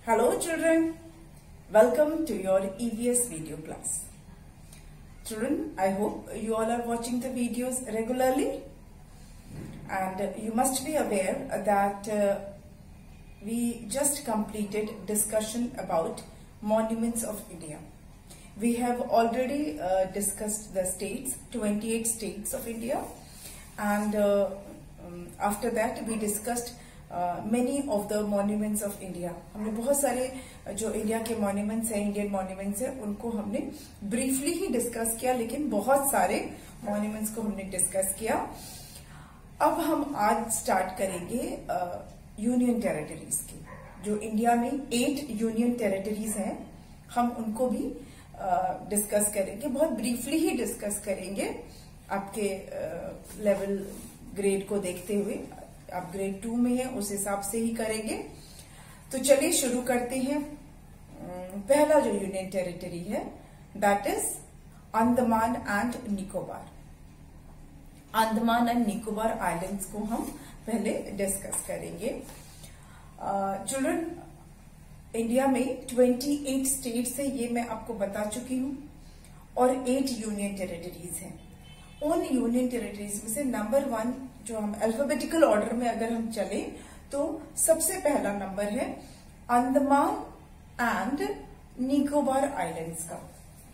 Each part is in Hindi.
Hello children, welcome to your EVS video class. Children, I hope you all are watching the videos regularly and you must be aware that we just completed discussion about monuments of India. We have already discussed the states, 28 states of India, and after that we discussed many of the monuments of India. हमने बहुत सारे जो इंडिया के monuments हैं, इंडियन monuments हैं, उनको हमने briefly ही डिस्कस किया, लेकिन बहुत सारे monuments को हमने डिस्कस किया. अब हम आज स्टार्ट करेंगे यूनियन टेरिटरीज की. जो इंडिया में 8 यूनियन टेरिटरीज हैं, हम उनको भी डिस्कस करेंगे. बहुत ब्रीफली ही डिस्कस करेंगे आपके लेवल ग्रेड को देखते हुए. आप ग्रेड 2 में है, उस हिसाब से ही करेंगे. तो चलिए शुरू करते हैं. पहला जो यूनियन टेरिटरी है that is Andaman and Nicobar. Andaman and Nicobar islands को हम पहले डिस्कस करेंगे. चिल्ड्रन, इंडिया में 28 स्टेट्स है, ये मैं आपको बता चुकी हूं, और 8 यूनियन टेरिटरीज हैं. उन यूनियन टेरिटरीज में से नंबर 1 जो हम अल्फाबेटिकल ऑर्डर में अगर हम चले तो सबसे पहला नंबर है अंडमान एंड निकोबार आइलैंड्स का.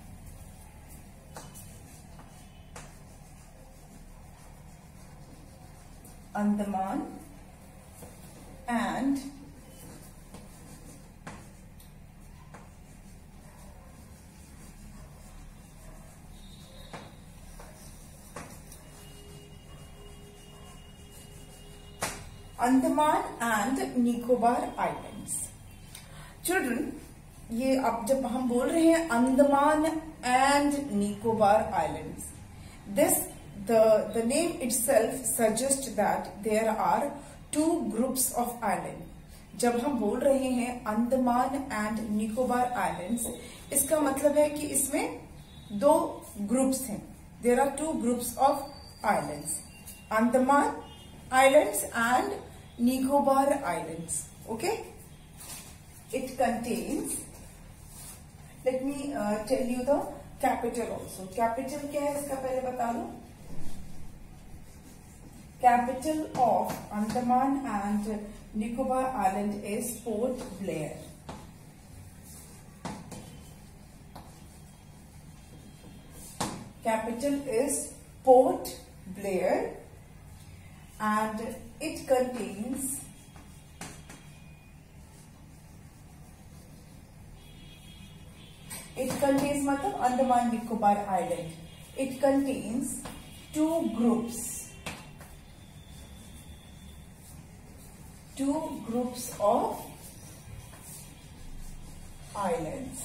Andaman and Andaman and Nicobar islands. Children, ये अब जब हम बोल रहे हैं Andaman and Nicobar islands, this the name itself suggests that there are 2 groups of island. जब हम बोल रहे हैं अंडमान एंड निकोबार आइलैंड्स, इसका मतलब है कि इसमें 2 ग्रुप्स हैं. There are 2 groups of islands, Andaman islands and Nicobar islands. Okay, it contains, let me tell you the capital also. Capital क्या है इसका पहले बता दो. Capital of Andaman and Nicobar Island is Port Blair. Capital is Port Blair and it contains मतलब Andaman Nicobar island. It contains 2 groups. 2 groups of islands.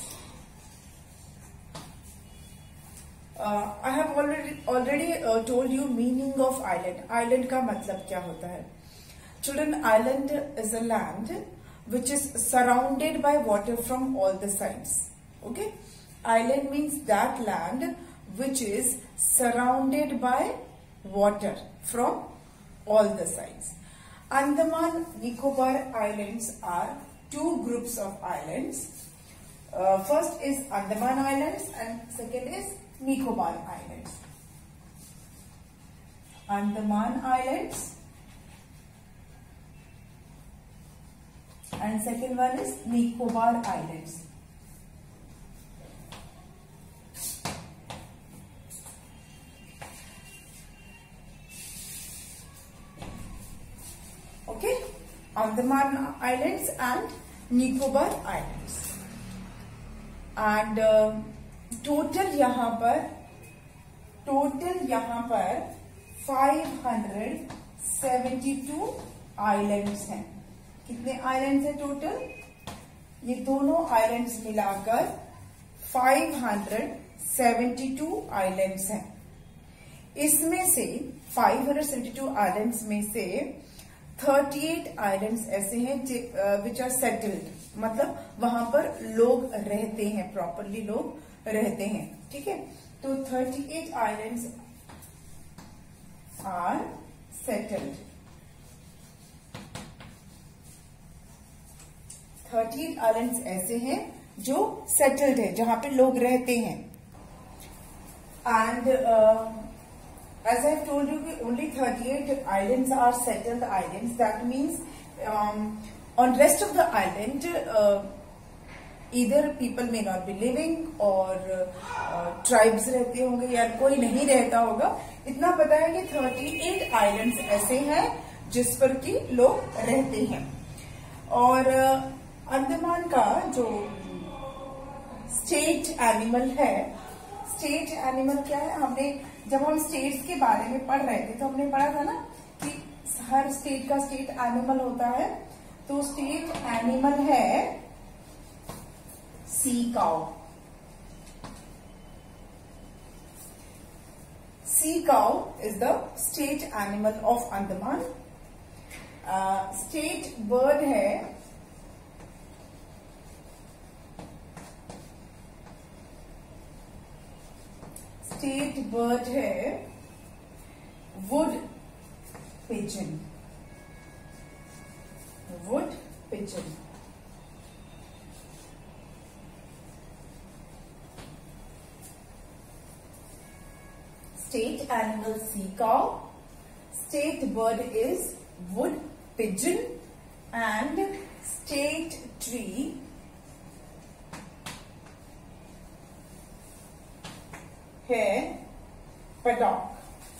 I have already told you meaning of island. Island का मतलब क्या होता है? Children, island is a land which is surrounded by water from all the sides. Okay? Island means that land which is surrounded by water from all the sides. Andaman Nicobar Islands are 2 groups of islands. First is Andaman Islands and second is Nicobar Islands. Andaman Islands and second one is Nicobar Islands. Okay, Andaman Islands and Nicobar Islands. And total यहाँ पर 572 आइलैंड्स हैं. कितने आइलैंड्स हैं टोटल? ये दोनों आइलैंड्स मिलाकर 572 आइलैंड्स हैं. इसमें से 572 आइलैंड्स में से 38 आइलैंड्स ऐसे हैं विच आर सेटल्ड, मतलब वहां पर लोग रहते हैं, प्रॉपरली लोग रहते हैं. ठीक है, तो 38 आइलैंड्स आर सेटल्ड. 38 आइलैंड्स ऐसे हैं जो सेटल्ड है, जहां पे लोग रहते हैं. And as I've told you, only 38 islands are settled islands. That means on rest of the island, either people may not be living or tribes रहते होंगे या कोई नहीं रहता होगा. इतना पता है कि 38 islands ऐसे हैं जिस पर कि लोग रहते हैं. और अंडमान का जो स्टेट एनिमल है, स्टेट एनिमल क्या है, हमने जब हम स्टेट्स के बारे में पढ़ रहे थे तो हमने पढ़ा था ना कि हर स्टेट का स्टेट एनिमल होता है. तो स्टेट एनिमल है sea cow. Sea cow is the state animal of Andaman. State bird है स्टेट बर्ड है wood pigeon. Wood pigeon. State animal sea cow. State bird is wood pigeon, and state tree है paddock.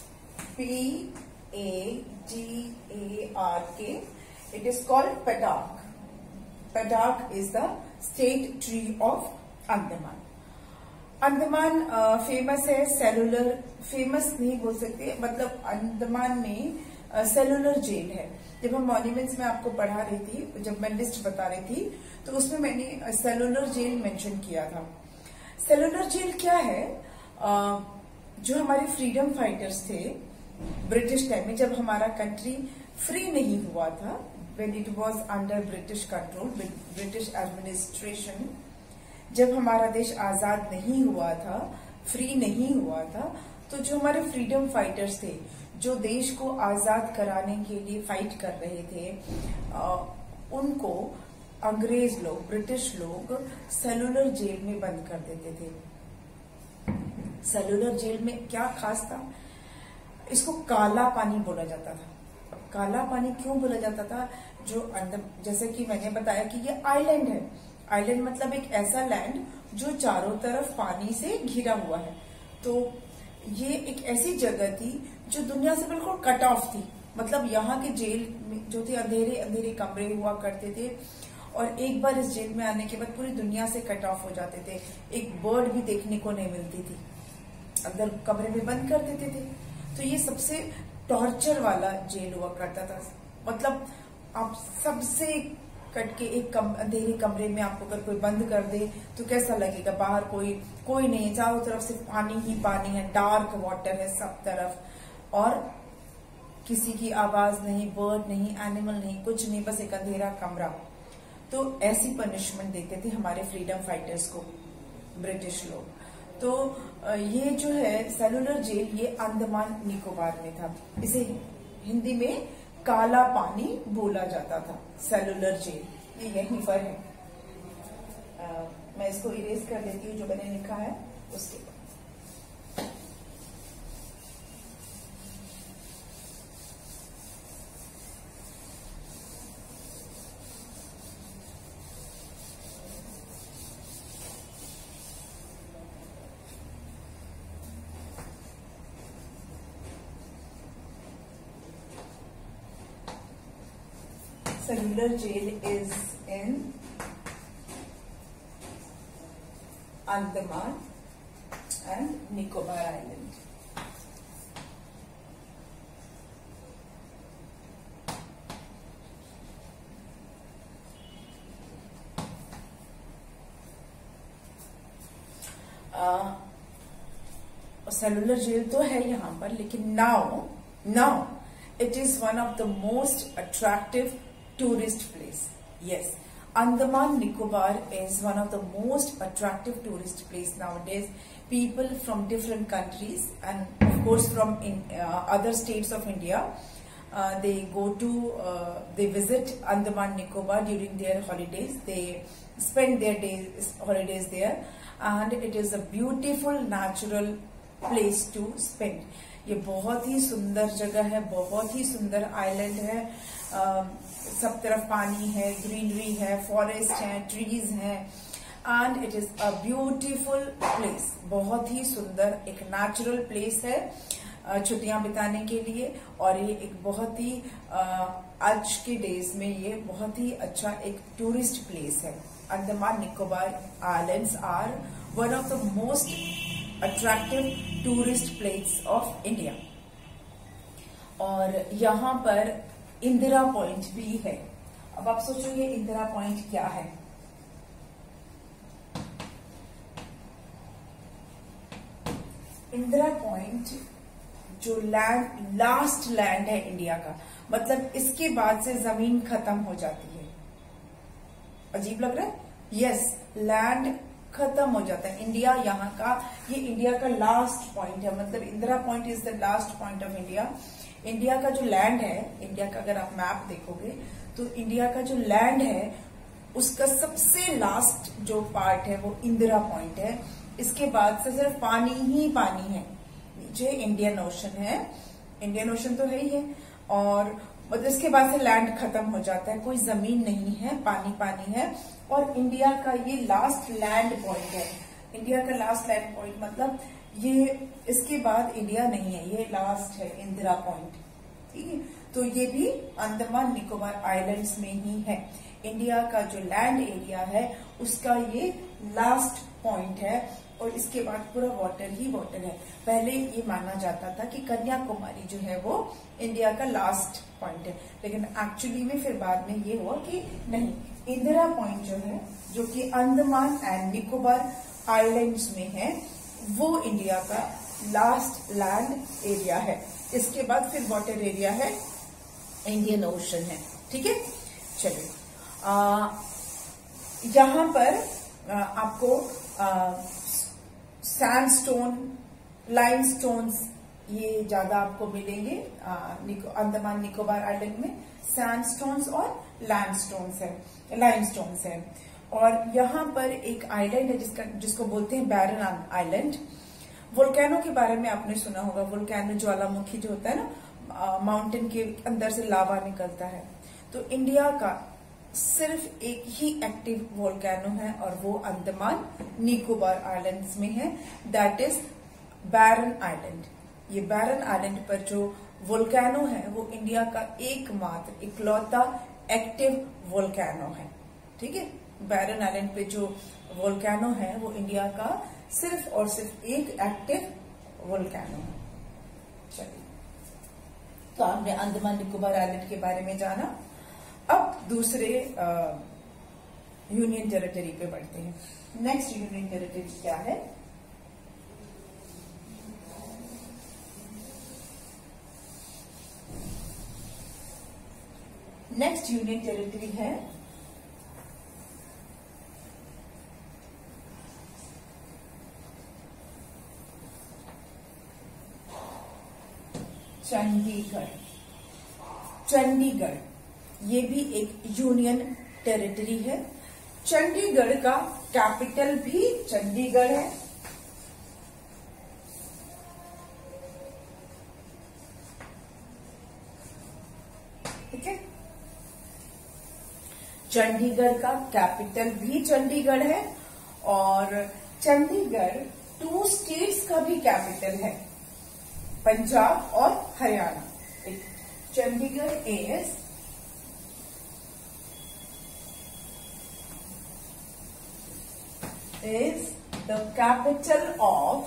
P-A-D-A-R-K. It is called paddock. Paddock is the state tree of Andaman. Andaman famous है सेलुलर, फेमस नहीं बोल सकते, मतलब अंडमान में सेलुलर जेल है. जब हम मॉन्यूमेंट्स में आपको पढ़ा रही थी, जब मैं लिस्ट बता रही थी, तो उसमें मैंने सेलुलर जेल मेंशन किया था. सेलुलर जेल क्या है? जो हमारे फ्रीडम फाइटर्स थे ब्रिटिश टाइम में, जब हमारा कंट्री फ्री नहीं हुआ था, when it was under British control, British administration, जब हमारा देश आजाद नहीं हुआ था, फ्री नहीं हुआ था, तो जो हमारे फ्रीडम फाइटर्स थे, जो देश को आजाद कराने के लिए फाइट कर रहे थे, उनको अंग्रेज लोग, ब्रिटिश लोग सेलुलर जेल में बंद कर देते थे. सेलुलर जेल में क्या खास था? इसको काला पानी बोला जाता था. काला पानी क्यों बोला जाता था? जो अंदर, जैसे कि मैंने बताया कि ये आइलैंड है. आइलैंड मतलब एक ऐसा लैंड जो चारों तरफ पानी से घिरा हुआ है. तो ये एक ऐसी जगह थी जो दुनिया से बिल्कुल कट ऑफ थी. मतलब यहाँ के जेल में जो थे, अंधेरे अंधेरे कमरे हुआ करते थे, और एक बार इस जेल में आने के बाद पूरी दुनिया से कट ऑफ हो जाते थे. एक बर्ड भी देखने को नहीं मिलती थी, अंदर कमरे में बंद कर देते थे. तो ये सबसे टॉर्चर वाला जेल हुआ करता था. मतलब आप सबसे कट के एक अंधेरे कमरे में आपको अगर कोई बंद कर दे तो कैसा लगेगा? बाहर कोई नहीं है, चारों तरफ सिर्फ पानी ही पानी है, डार्क वाटर है सब तरफ, और किसी की आवाज नहीं, बर्ड नहीं, एनिमल नहीं, कुछ नहीं, बस एक अंधेरा कमरा. तो ऐसी पनिशमेंट देते थे हमारे फ्रीडम फाइटर्स को ब्रिटिश लोग. तो ये जो है सेलुलर जेल, ये अंडमान निकोबार में था. इसे हिंदी में काला पानी बोला जाता था. सेलुलर जेल ये यहीं पर है. मैं इसको इरेज कर देती हूँ जो मैंने लिखा है उसके बाद. Cellular jail is in Andaman and Nicobar Island. Cellular jail तो है यहाँ पर, लेकिन now it is one of the most attractive tourist place. Yes, Andaman Nicobar is one of the most attractive tourist place nowadays. People from different countries and of course from other states of India they visit Andaman Nicobar during their holidays. They spend their holidays there, and it is a beautiful natural place to spend. ये बहुत ही सुंदर जगह है, बहुत ही सुंदर आइलैंड है. सब तरफ पानी है, ग्रीनरी है, फॉरेस्ट है, ट्रीज हैं, and it is a beautiful place. बहुत ही सुंदर एक नेचुरल प्लेस है छुट्टियां बिताने के लिए. और ये एक बहुत ही आज के डेज में ये बहुत ही अच्छा एक टूरिस्ट प्लेस है. Andaman Nicobar islands are one of the most attractive tourist place of India. और यहाँ पर इंदिरा पॉइंट भी है. अब आप सोचोगे इंदिरा पॉइंट क्या है? इंदिरा पॉइंट जो लास्ट लैंड है इंडिया का, मतलब इसके बाद से जमीन खत्म हो जाती है. अजीब लग रहा है? यस, लैंड खत्म हो जाता है. इंडिया यहाँ का, ये इंडिया का लास्ट पॉइंट है. मतलब Indira point is the last point of India. India का जो लैंड है, इंडिया का अगर आप मैप देखोगे तो इंडिया का जो लैंड है उसका सबसे लास्ट जो पार्ट है वो इंदिरा पॉइंट है. इसके बाद से सिर्फ पानी ही पानी है. नीचे इंडियन ओशन है, इंडियन ओशन तो है ही है, और मतलब इसके बाद से लैंड खत्म हो जाता है, कोई जमीन नहीं है, पानी पानी है. और इंडिया का ये लास्ट लैंड पॉइंट है. इंडिया का लास्ट लैंड पॉइंट मतलब ये, इसके बाद इंडिया नहीं है, ये लास्ट है इंदिरा पॉइंट. ठीक है, तो ये भी अंडमान निकोबार आइलैंड्स में ही है. इंडिया का जो लैंड एरिया है उसका ये लास्ट पॉइंट है, और इसके बाद पूरा वाटर ही वाटर है. पहले ये माना जाता था कि कन्याकुमारी जो है वो इंडिया का लास्ट पॉइंट है, लेकिन एक्चुअली में फिर बाद में ये हुआ कि नहीं, इंदिरा पॉइंट जो है, जो कि अंडमान एंड निकोबार आइलैंड्स में है, वो इंडिया का लास्ट लैंड एरिया है. इसके बाद फिर वाटर एरिया है, इंडियन ओशन है. ठीक है, चलिए यहां पर आपको सैंडस्टोन, लाइमस्टोन्स ये ज्यादा आपको मिलेंगे. अंडमान निकोबार आइलैंड में सैंडस्टोन्स और लाइमस्टोन्स है. और यहाँ पर एक आइलैंड है जिसको बोलते हैं बैरन आइलैंड. वोल्केनो के बारे में आपने सुना होगा. वोल्केनो ज्वालामुखी जो होता है ना, माउंटेन के अंदर से लावा निकलता है. तो इंडिया का सिर्फ एक ही एक्टिव वोल्केनो है, और वो अंडमान निकोबार आइलैंड्स में है, दैट इज बैरन आइलैंड. ये बैरन आइलैंड पर जो वोल्केनो है वो इंडिया का एकमात्र इकलौता एक्टिव वोल्केनो है. ठीक है, बैरन आइलैंड पे जो वोल्केनो है वो इंडिया का सिर्फ और सिर्फ एक एक्टिव वोल्केनो है. चलिए, तो आपने अंडमान निकोबार आइलैंड के बारे में जाना. अब दूसरे यूनियन टेरिटरी पे बढ़ते हैं. नेक्स्ट यूनियन टेरिटरी क्या है? नेक्स्ट यूनियन टेरिटरी है चंडीगढ़. चंडीगढ़ ये भी एक यूनियन टेरिटरी है. चंडीगढ़ का कैपिटल भी चंडीगढ़ है. ठीक है, चंडीगढ़ का कैपिटल भी चंडीगढ़ है, और चंडीगढ़ 2 स्टेट्स का भी कैपिटल है, पंजाब और Haryana. Chandigarh is the capital of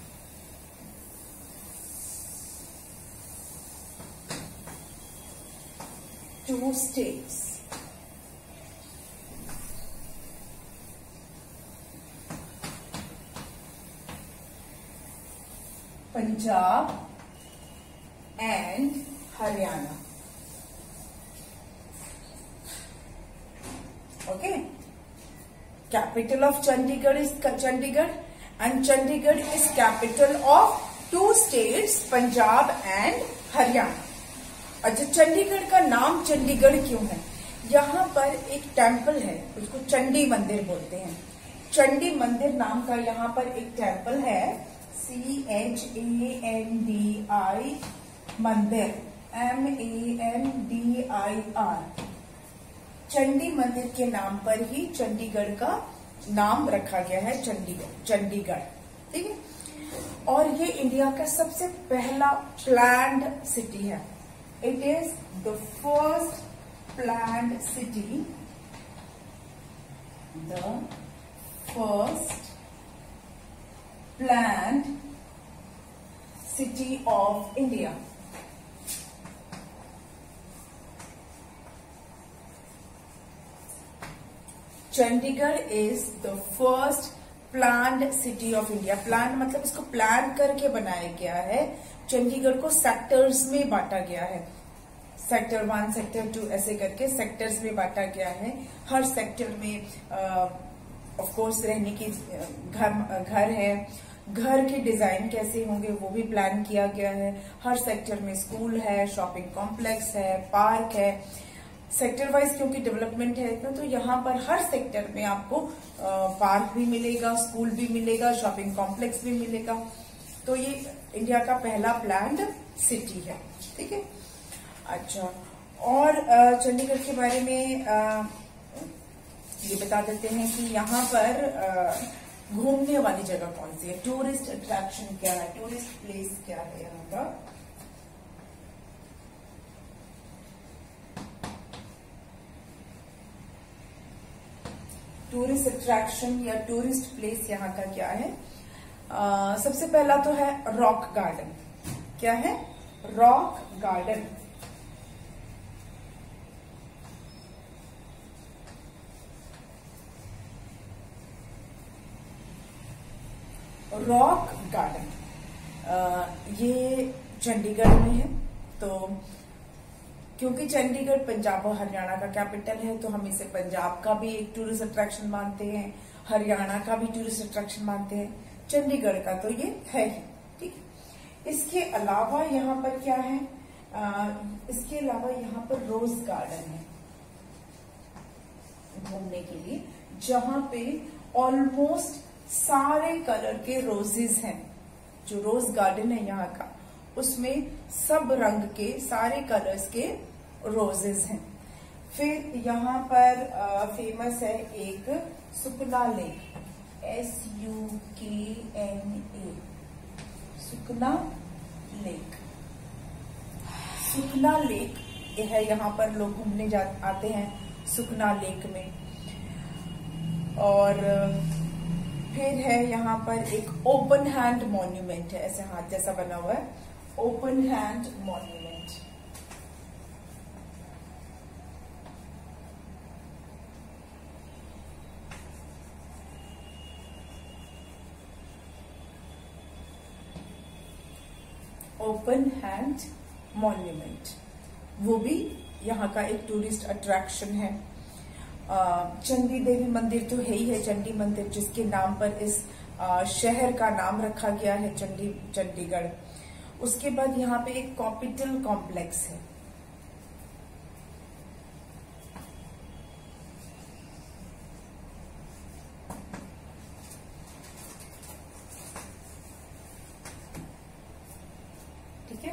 two states. Punjab and Haryana. Okay. Capital of Chandigarh is Chandigarh, and Chandigarh is capital of 2 states, Punjab and Haryana. अच्छा, चंडीगढ़ का नाम चंडीगढ़ क्यों है? यहाँ पर एक टेम्पल है, उसको चंडी मंदिर बोलते हैं। चंडी मंदिर नाम का यहाँ पर एक टेम्पल है, CHANDI मंदिर, MANDIR। चंडी मंदिर के नाम पर ही चंडीगढ़ का नाम रखा गया है, चंडीगढ़। ठीक है। और ये इंडिया का सबसे पहला प्लान्ड सिटी है। It is the first planned city, the first planned city of India. Chandigarh is the first planned city of India. Plan मतलब इसको प्लान करके बनाया गया है। चंडीगढ़ को सेक्टर्स में बांटा गया है, सेक्टर 1, सेक्टर 2 ऐसे करके सेक्टर्स में बांटा गया है। हर सेक्टर में ऑफ कोर्स रहने की घर है, घर के डिजाइन कैसे होंगे वो भी प्लान किया गया है। हर सेक्टर में स्कूल है, शॉपिंग कॉम्प्लेक्स है, पार्क है। सेक्टर वाइज क्योंकि डेवलपमेंट है इतना, तो यहाँ पर हर सेक्टर में आपको पार्क भी मिलेगा, स्कूल भी मिलेगा, शॉपिंग कॉम्प्लेक्स भी मिलेगा। तो ये इंडिया का पहला प्लान्ड सिटी है। ठीक है। अच्छा, और चंडीगढ़ के बारे में ये बता देते हैं कि यहाँ पर घूमने वाली जगह कौन सी है, टूरिस्ट अट्रैक्शन क्या है, टूरिस्ट प्लेस क्या है यहाँ का। टूरिस्ट अट्रैक्शन या टूरिस्ट प्लेस यहाँ का क्या है? सबसे पहला तो है रॉक गार्डन। क्या है? Rock garden. रॉक गार्डन ये चंडीगढ़ में है। तो क्योंकि चंडीगढ़ पंजाब और हरियाणा का कैपिटल है, तो हम इसे पंजाब का भी एक टूरिस्ट अट्रैक्शन मानते हैं, हरियाणा का भी टूरिस्ट अट्रैक्शन मानते हैं, चंडीगढ़ का तो ये है ही। ठीक। इसके अलावा यहाँ पर क्या है? इसके अलावा यहाँ पर रोज गार्डन है घूमने के लिए, जहां पे ऑलमोस्ट सारे कलर के रोजेस हैं। जो रोज गार्डन है यहाँ का, उसमें सब रंग के, सारे कलर्स के रोजेस हैं। फिर यहाँ पर फेमस है एक Sukna lake, SUKNA, Sukna lake. Sukna lake है, यहाँ पर लोग घूमने आते हैं सुकना लेक में। और फिर है यहाँ पर एक ओपन हैंड मॉन्यूमेंट है, ऐसे हाथ जैसा बना हुआ है, open hand monument. Open hand monument वो भी यहाँ का एक टूरिस्ट अट्रैक्शन है। चंडी देवी मंदिर तो है ही है, चंडी मंदिर, जिसके नाम पर इस शहर का नाम रखा गया है, चंडीगढ़। उसके बाद यहाँ पे एक कॉपिटल कॉम्प्लेक्स है। ठीक है।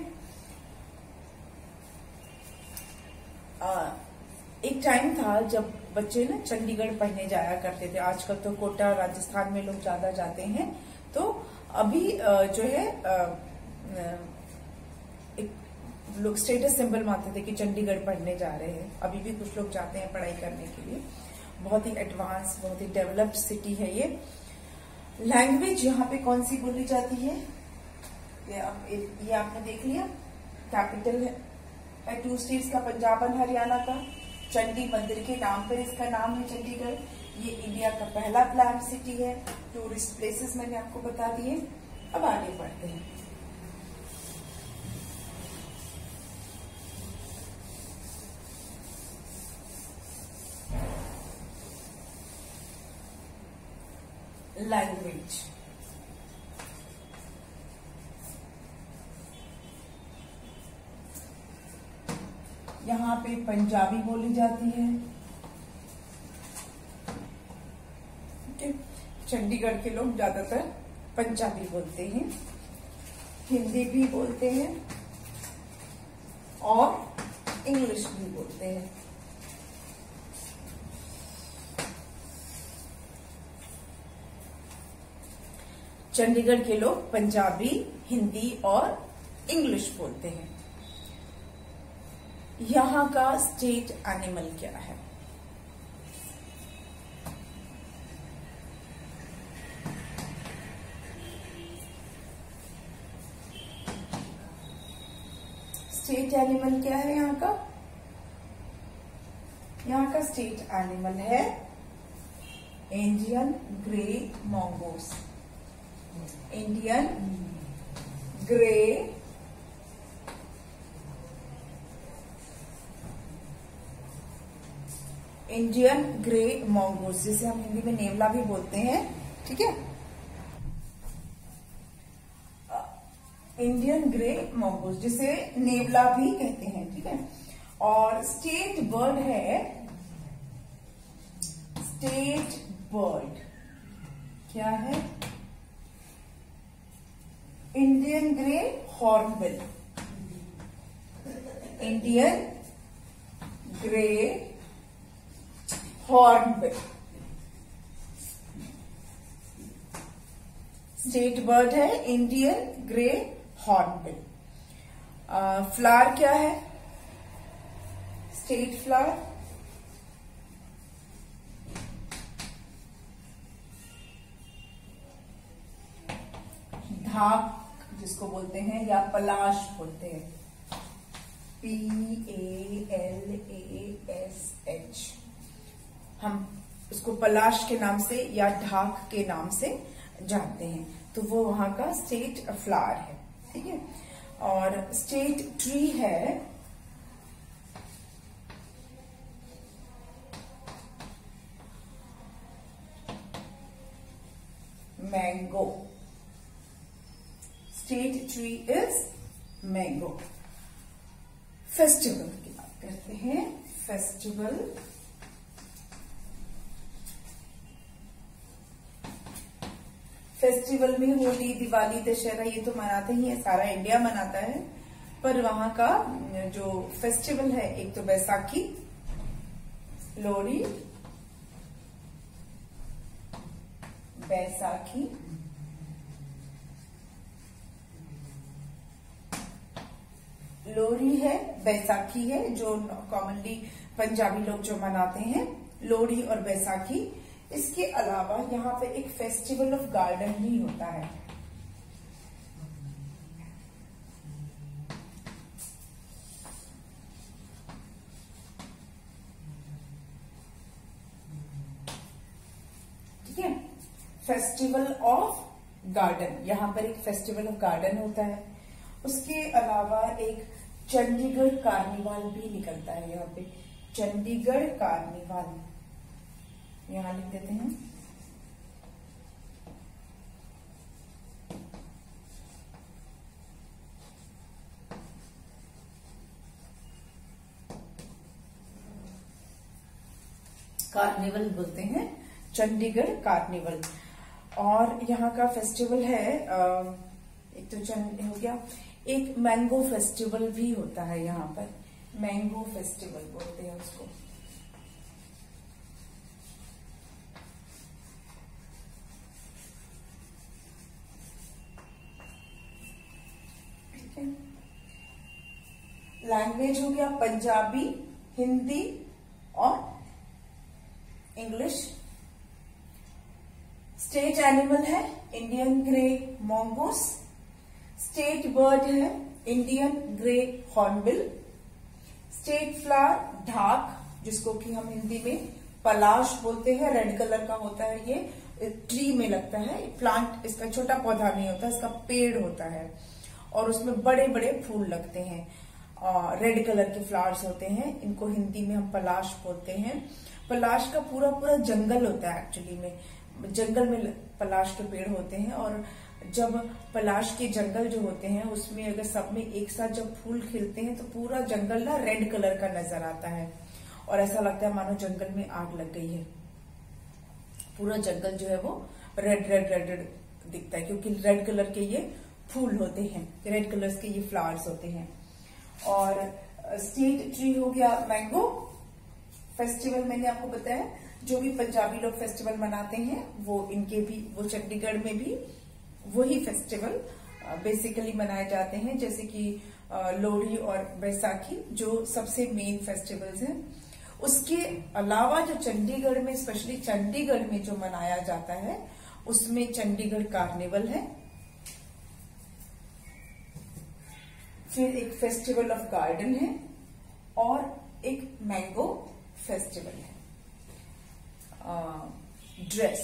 एक टाइम था जब बच्चे ना चंडीगढ़ पढ़ने जाया करते थे। आजकल तो कोटा राजस्थान में लोग ज्यादा जाते हैं। तो अभी जो है एक लोग स्टेटस सिंबल मानते थे कि चंडीगढ़ पढ़ने जा रहे हैं। अभी भी कुछ लोग जाते हैं पढ़ाई करने के लिए। बहुत ही एडवांस, बहुत ही डेवलप्ड सिटी है ये। लैंग्वेज यहाँ पे कौन सी बोली जाती है? ये आपने देख लिया। कैपिटल है 2 स्टेट्स का, पंजाब और हरियाणा का। चंडी मंदिर के नाम पर इसका नाम है चंडीगढ़। ये इंडिया का पहला प्लान्ड सिटी है। टूरिस्ट प्लेसेस मैंने आपको बता दिए। अब आगे बढ़ते हैं। लैंग्वेज। यहाँ पे पंजाबी बोली जाती है। चंडीगढ़ के लोग ज्यादातर पंजाबी बोलते हैं, हिंदी भी बोलते हैं और इंग्लिश भी बोलते हैं। चंडीगढ़ के लोग पंजाबी, हिंदी और इंग्लिश बोलते हैं। यहाँ का स्टेट एनिमल क्या है? स्टेट एनिमल क्या है यहाँ का? यहाँ का स्टेट एनिमल है Indian grey mongoose. Indian grey mongoose, जिसे हम हिंदी में नेवला भी बोलते हैं। ठीक है, इंडियन ग्रे मंगूस जिसे नेवला भी कहते हैं। ठीक है, और स्टेट बर्ड है, स्टेट बर्ड क्या है? Indian grey hornbill. Indian grey hornbill state bird है, इंडियन ग्रे हॉर्नबिल। फ्लावर क्या है? स्टेट फ्लावर धाक जिसको बोलते हैं या पलाश बोलते हैं, PALASH। हम उसको पलाश के नाम से या ढाक के नाम से जानते हैं। तो वो वहां का स्टेट फ्लावर है। ठीक है, और स्टेट ट्री है mango. State tree is mango. Festival की बात करते हैं। फेस्टिवल में होली, दिवाली, दशहरा ये तो मनाते ही है, सारा इंडिया मनाता है। पर वहां का जो फेस्टिवल है, एक तो बैसाखी, लोहड़ी, बैसाखी, लोहड़ी है, बैसाखी है जो कॉमनली पंजाबी लोग जो मनाते हैं, लोहड़ी और बैसाखी। इसके अलावा यहाँ पे एक फेस्टिवल ऑफ गार्डन भी होता है। ठीक है, फेस्टिवल ऑफ गार्डन, यहाँ पर एक फेस्टिवल ऑफ गार्डन होता है। उसके अलावा एक चंडीगढ़ कार्निवाल भी निकलता है यहाँ पे। चंडीगढ़ कार्निवाल यहां लिख देते हैं। कार्निवल बोलते हैं, चंडीगढ़ कार्निवल। और यहाँ का फेस्टिवल है, एक तो हो गया, एक मैंगो फेस्टिवल भी होता है यहाँ पर। मैंगो फेस्टिवल बोलते हैं उसको। लैंग्वेज हो गया पंजाबी, हिंदी और इंग्लिश। स्टेट एनिमल है Indian grey mongoose. State bird है Indian grey hornbill. State flower ढाक, जिसको कि हम हिंदी में पलाश बोलते हैं, रेड कलर का होता है। ये ट्री में लगता है, प्लांट, इसका छोटा पौधा नहीं होता, इसका पेड़ होता है और उसमें बड़े बड़े फूल लगते हैं, रेड कलर के फ्लावर्स होते हैं। इनको हिंदी में हम पलाश बोलते हैं। पलाश का पूरा पूरा जंगल होता है, एक्चुअली में जंगल में पलाश के पेड़ होते हैं और जब पलाश के जंगल जो होते हैं उसमें अगर सब में एक साथ जब फूल खिलते हैं तो पूरा जंगल ना रेड कलर का नजर आता है और ऐसा लगता है मानो जंगल में आग लग गई है। पूरा जंगल जो है वो रेड रेड रेड रेड दिखता है क्योंकि रेड कलर के ये फूल होते हैं, रेड कलर्स के ये फ्लावर्स होते हैं। और स्टेट ट्री हो गया मैंगो। फेस्टिवल मैंने आपको बताया, जो भी पंजाबी लोग फेस्टिवल मनाते हैं वो इनके भी, वो चंडीगढ़ में भी वही फेस्टिवल बेसिकली मनाए जाते हैं, जैसे कि लोहड़ी और बैसाखी जो सबसे मेन फेस्टिवल्स हैं। उसके अलावा जो चंडीगढ़ में, स्पेशली चंडीगढ़ में जो मनाया जाता है उसमें चंडीगढ़ कार्निवल है, फिर एक फेस्टिवल ऑफ गार्डन है और एक मैंगो फेस्टिवल है। ड्रेस,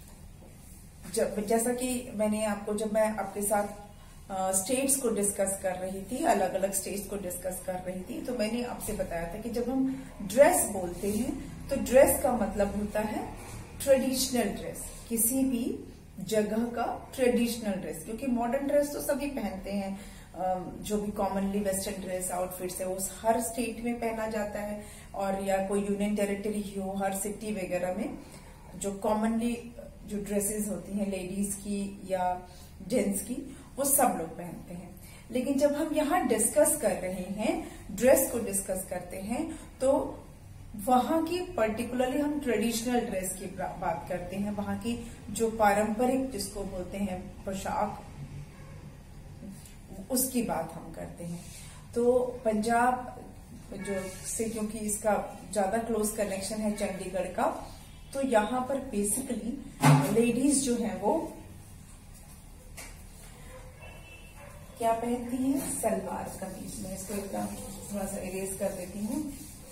जैसा कि मैंने आपको, जब मैं आपके साथ स्टेट्स को डिस्कस कर रही थी, अलग अलग स्टेट्स को डिस्कस कर रही थी, तो मैंने आपसे बताया था कि जब हम ड्रेस बोलते हैं तो ड्रेस का मतलब होता है ट्रेडिशनल ड्रेस, किसी भी जगह का ट्रेडिशनल ड्रेस। क्योंकि मॉडर्न ड्रेस तो सभी पहनते हैं, जो भी कॉमनली वेस्टर्न ड्रेस आउटफिट्स है वो हर स्टेट में पहना जाता है, और या कोई यूनियन टेरिटरी हो, हर सिटी वगैरह में जो कॉमनली जो ड्रेसेस होती हैं लेडीज की या जेंट्स की, वो सब लोग पहनते हैं। लेकिन जब हम यहाँ डिस्कस कर रहे हैं, ड्रेस को डिस्कस करते हैं, तो वहां की पर्टिकुलरली हम ट्रेडिशनल ड्रेस की बात करते हैं, वहां की जो पारंपरिक जिसको बोलते हैं पोशाक, उसकी बात हम करते हैं। तो पंजाब जो से, क्योंकि इसका ज्यादा क्लोज कनेक्शन है चंडीगढ़ का, तो यहाँ पर बेसिकली लेडीज जो है वो क्या पहनती हैं, सलवार कमीज। में इसको एकदम थोड़ा सा इरेज कर देती हूँ।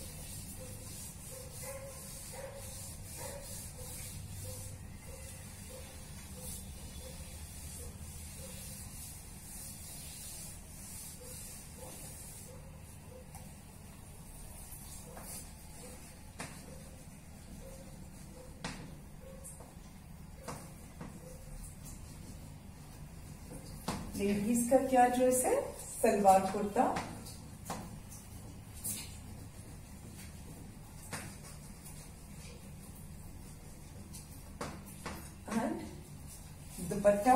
लेडीज का क्या ड्रेस है, सलवार कुर्ता, एंड दुपट्टा,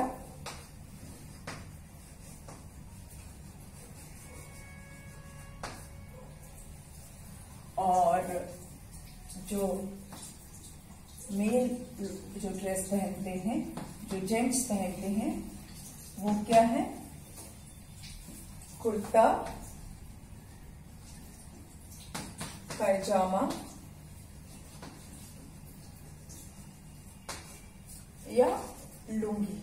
और जो मेल जो ड्रेस पहनते हैं, जो जेंट्स पहनते हैं, वो क्या है, कुर्ता, पैजामा या लुंगी।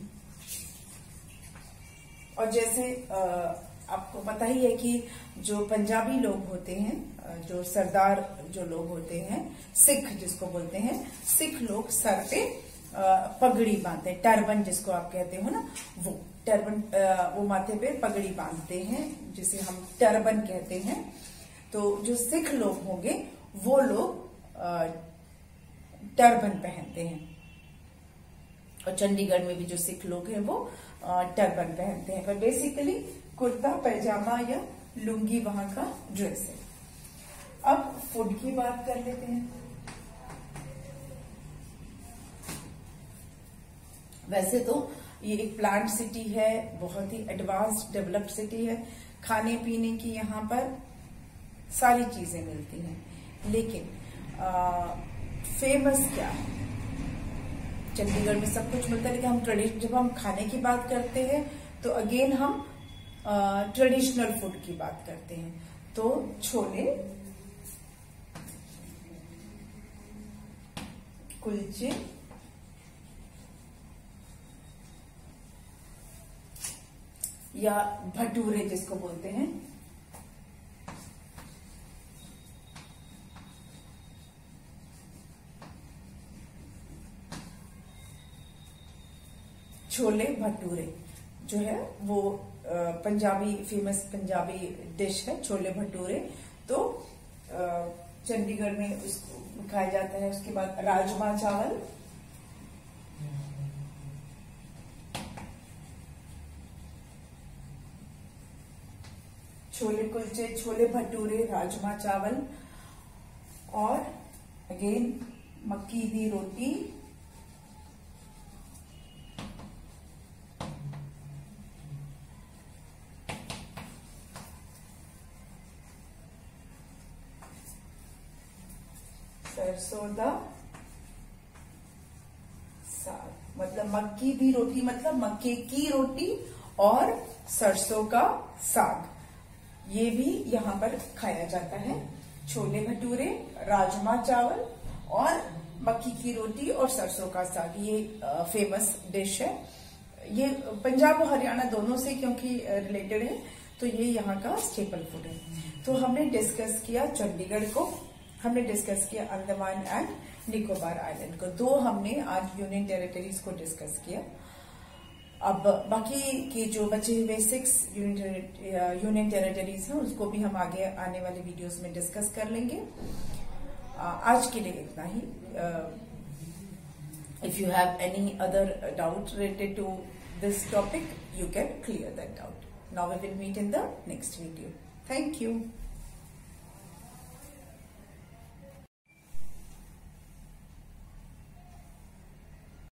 और जैसे आपको पता ही है कि जो पंजाबी लोग होते हैं, जो सरदार जो लोग होते हैं, सिख जिसको बोलते हैं, सिख लोग सर पे पगड़ी बांधते हैं, टर्बन जिसको आप कहते हो ना, वो टर्बन, वो माथे पे पगड़ी बांधते हैं जिसे हम टर्बन कहते हैं। तो जो सिख लोग होंगे वो लोग टर्बन पहनते हैं, और चंडीगढ़ में भी जो सिख लोग हैं वो टर्बन पहनते हैं। पर बेसिकली कुर्ता पैजामा या लुंगी वहां का ड्रेस है। अब फूड की बात कर लेते हैं। वैसे तो ये एक प्लांट सिटी है, बहुत ही एडवांस्ड डेवलप्ड सिटी है, खाने पीने की यहाँ पर सारी चीजें मिलती हैं। लेकिन फेमस क्या है, चंडीगढ़ में सब कुछ मिलता है, लेकिन हम जब हम खाने की बात करते हैं तो अगेन हम ट्रेडिशनल फूड की बात करते हैं। तो छोले, कुलचे, या भटूरे जिसको बोलते हैं, छोले भटूरे जो है वो पंजाबी, फेमस पंजाबी डिश है छोले भटूरे। तो चंडीगढ़ में उसको खाया जाता है। उसके बाद राजमा चावल, छोले कुलचे, छोले भटूरे, राजमा चावल और अगेन मक्की दी रोटी, सरसों दा साग, मतलब मक्की दी रोटी मतलब मक्के की रोटी और सरसों का साग, ये भी यहाँ पर खाया जाता है। छोले भटूरे, राजमा चावल और मक्की की रोटी और सरसों का साग, ये फेमस डिश है। ये पंजाब और हरियाणा दोनों से क्योंकि रिलेटेड है, तो ये यहाँ का स्टेपल फूड है। तो हमने डिस्कस किया चंडीगढ़ को, हमने डिस्कस किया अंडमान एंड निकोबार आइलैंड को, दो हमने आज यूनियन टेरिटरीज को डिस्कस किया। अब बाकी के जो बचे हुए 6 यूनियन टेरिटरीज हैं उसको भी हम आगे आने वाले वीडियोस में डिस्कस कर लेंगे। आज के लिए इतना ही। If you have any other doubt related to this topic, you can clear that doubt. Now we will meet in the next video. Thank you.